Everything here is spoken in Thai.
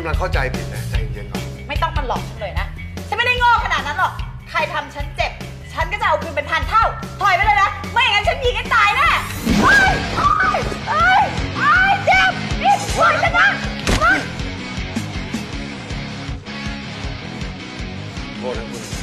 ำลังเข้าใจผิดนะใจเย็นๆก่อนไม่ต้องมาหลอกฉันเลยนะฉันไม่ได้โง่ขนาดนั้นหรอกใครทำฉันเจ็บฉันก็จะเอาคืนเป็นพันเท่าถอยไปเลยนะไม่อย่างนั้นฉันยิงให้ตายแน่เฮ้ยเจ็บนี่ปล่อยฉันนะโทษนะคุณ